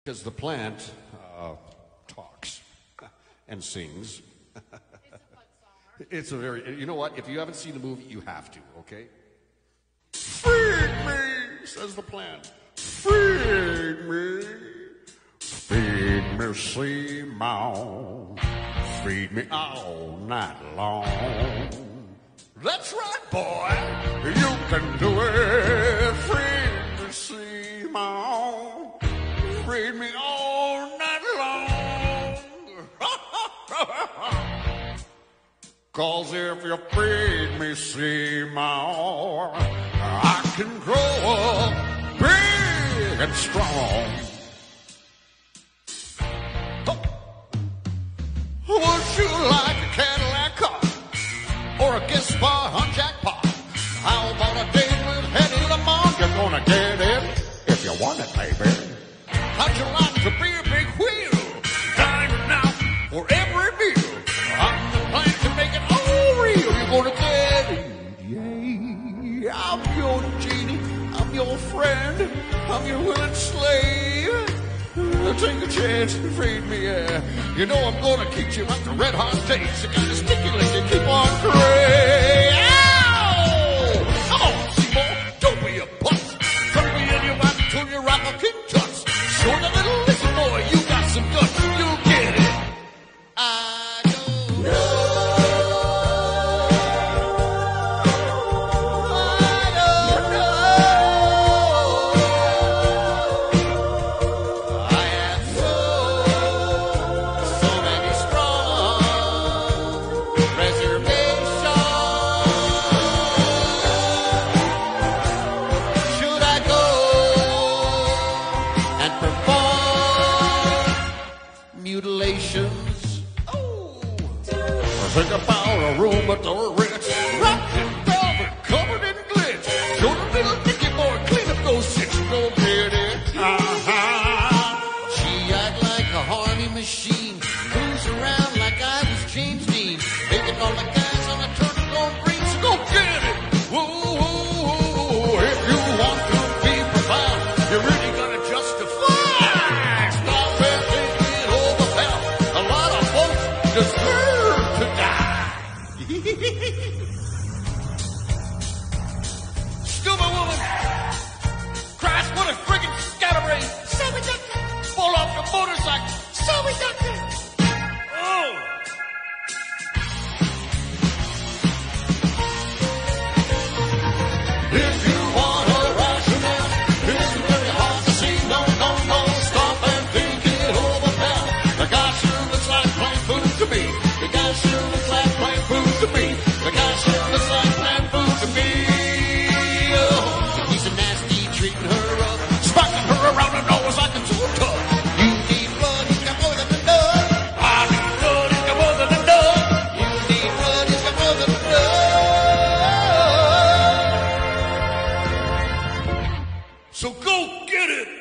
Because the plant talks and sings. It's a very, you know what? If you haven't seen the movie, you have to, okay? Feed me, says the plant. Feed me. Feed me, sea mouse. Feed me all night long. That's right, boy. You can do it. Feed me, sea mouse. Feed me all night long. 'Cause if you feed me, sea mouse, I can grow up big and strong. Would you like a Cadillac car or a guest spot on jackpot? How about a date with Hedy Lamarr? You're gonna get it if you want it, baby. How'd you like to be a big wheel, dining out for every meal? I'm the plan to make it all real. You're gonna get it, yeah. I'm your genie, I'm your friend, I'm your willing slave. Take a chance and feed me, yeah. You know I'm gonna keep you like the red hot days. You gotta stimulate you, keep on praying. Ow! Come on, Seymour, don't be a putz. Turn me in your wife until you rock a king tuts. Show the little listen boy, you got some guts. You'll get it. I don't know. Mutilations. Oh, think about a room at the Ritz, wrapped in velvet, covered in glitz. Show the little Nicky boy, clean up those six, go get it. She act like a Harley machine, moves around like I was James Dean, making all the guys on a turtle go green. So go get it. Whoa, if you want to be profound, you really gotta justify. Deserve to die. Stupid woman. Christ, what a friggin' scatterbrain. Sorry, doctor. Fall off the motorcycle. Sorry, doctor. Oh. If you want a rationale, it's very hard to see. No, stop and think it over, pal. The guy sure looks like plain food to me. The guy sure looks like plain food to me. The guy sure looks like plain food to me. Oh, he's a nasty, treating her up, sparking her around the nose like a tool tub. You need blood, he's got more than enough. I need blood, he's got more than enough. You need blood, he's got more than enough. So go get it.